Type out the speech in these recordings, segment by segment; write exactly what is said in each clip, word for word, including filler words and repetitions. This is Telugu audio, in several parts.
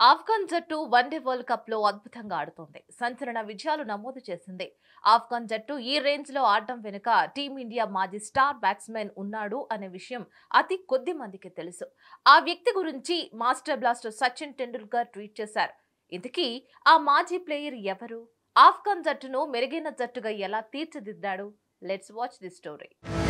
ఆఫ్ఘన్ జట్టు వన్డే వరల్డ్ కప్ లో అద్భుతంగా ఆడుతోంది. సంచలన విజయాలు నమోదు చేసింది. ఆఫ్ఘన్ జట్టు ఈ రేంజ్ లో ఆడటం వెనుక టీమిండియా మాజీ స్టార్ బ్యాట్స్మెన్ ఉన్నాడు అనే విషయం అతి కొద్ది మందికి తెలుసు. ఆ వ్యక్తి గురించి master blaster Sachin Tendulkar tweet చేశారు. ఇంతకీ ఆ మాజీ ప్లేయర్ ఎవరు? ఆఫ్ఘన్ జట్టును మెరుగైన జట్టుగా ఎలా తీర్చిదిద్దాడు? Let's watch the story.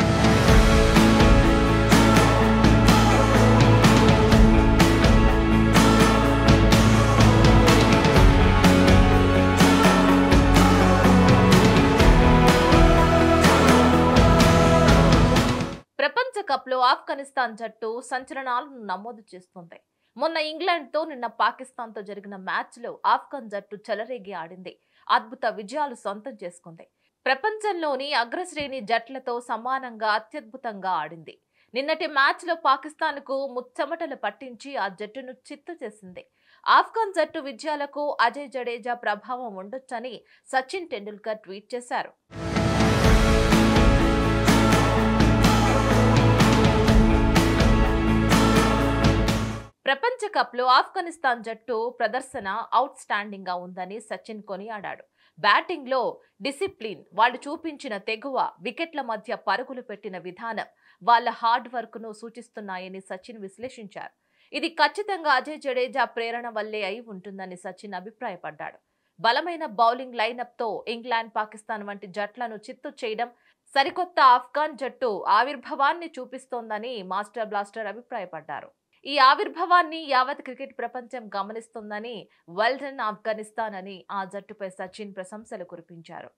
ప్రపంచ కప్ లో ఆఫ్ఘనిస్తాన్ జట్టు సంచలనాలను నమోదు చేస్తుంది. మొన్న ఇంగ్లాండ్ తో నిన్న పాకిస్తాన్ తో జరిగిన మ్యాచ్ లో ఆఫ్ఘన్ జట్టు చెలరేగి ఆడింది. అద్భుత విజయాలు సొంతం చేసుకుంది. ప్రపంచంలోని అగ్రశ్రేణి జట్లతో సమానంగా అత్యద్భుతంగా ఆడింది. నిన్నటి మ్యాచ్ లో పాకిస్తాన్ కు ముచ్చమటలు పట్టించి ఆ జట్టును చిత్తు చేసింది. ఆఫ్ఘన్ జట్టు విజయాలకు అజయ్ జడేజా ప్రభావం ఉండొచ్చని సచిన్ టెండూల్కర్ ట్వీట్ చేశారు. ప్రపంచ కప్ లో ఆఫ్ఘనిస్తాన్ జట్టు ప్రదర్శన అవుట్ స్టాండింగ్ గా ఉందని సచిన్ కొనియాడాడు. బ్యాటింగ్ లో డిసిప్లిన్, వాళ్ళు చూపించిన తెగువ, వికెట్ల మధ్య పరుగులు పెట్టిన విధానం వాళ్ళ హార్డ్ వర్క్ ను సూచిస్తున్నాయని సచిన్ విశ్లేషించారు. ఇది ఖచ్చితంగా అజయ్ జడేజా ప్రేరణ వల్లే అయి ఉంటుందని సచిన్ అభిప్రాయపడ్డాడు. బలమైన బౌలింగ్ లైనప్ తో ఇంగ్లాండ్, పాకిస్తాన్ వంటి జట్లను చిత్తు చేయడం సరికొత్త ఆఫ్ఘన్ జట్టు ఆవిర్భావాన్ని చూపిస్తోందని మాస్టర్ బ్లాస్టర్ అభిప్రాయపడ్డారు. ఈ ఆవిర్భావాన్ని యావత్ క్రికెట్ ప్రపంచం గమనిస్తోందని, వెల్ డన్ ఆఫ్ఘనిస్తాన్ అని ఆ జట్టుపై సచిన్ ప్రశంసలు కురిపించారు.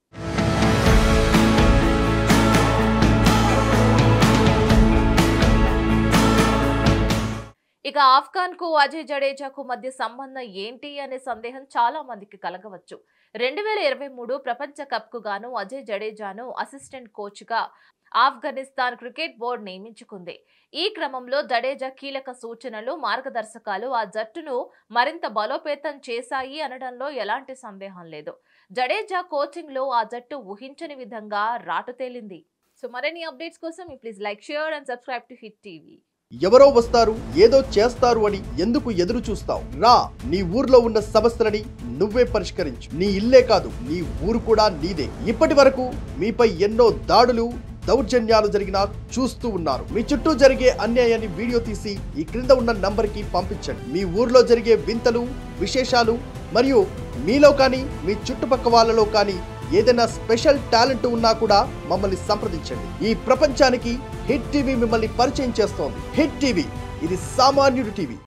ఇక ఆఫ్ఘన్ కు అజయ్ జడేజాకు మధ్య సంబంధం ఏంటి అనే సందేహం చాలా మందికి కలగవచ్చు. రెండు వేల ఇరవై మూడు ప్రపంచ కప్ కు గాను అజయ్ జడేజాను అసిస్టెంట్ కోచ్ గా ఆఫ్ఘనిస్తాన్ క్రికెట్ బోర్డు నియమించుకుంది. ఈ క్రమంలో జడేజా కీలక సూచనలు, మార్గదర్శకాలు ఆ జట్టును మరింత బలోపేతం చేశాయి అనడంలో ఎలాంటి సందేహం లేదు. జడేజా కోచింగ్ లో ఆ జట్టు ఊహించని విధంగా రాటుతేలింది. సో మరిన్ని అప్డేట్స్ కోసం please like, share and subscribe to hit TV. ఎవరో వస్తారు, ఏదో చేస్తారు అని ఎందుకు ఎదురు చూస్తావు? రా, నీ ఊర్లో ఉన్న సమస్యలని నువ్వే పరిష్కరించు. నీ ఇల్లే కాదు, నీ ఊరు కూడా నీదే. ఇప్పటి వరకు మీపై ఎన్నో దాడులు, దౌర్జన్యాలు జరిగినా చూస్తూ ఉన్నారు. మీ చుట్టూ జరిగే అన్యాయాన్ని వీడియో తీసి ఈ క్రింద ఉన్న నంబర్ కి పంపించండి. మీ ఊర్లో జరిగే వింతలు, విశేషాలు మరియు మీలో కానీ మీ చుట్టుపక్క వాళ్ళలో కానీ ఏదైనా స్పెషల్ టాలెంట్ ఉన్నా కూడా మమ్మల్ని సంప్రదించండి. ఈ ప్రపంచానికి హిట్ టీవీ మిమ్మల్ని పరిచయం చేస్తోంది. హిట్ టీవీ, ఇది సామాన్యుడి టీవీ.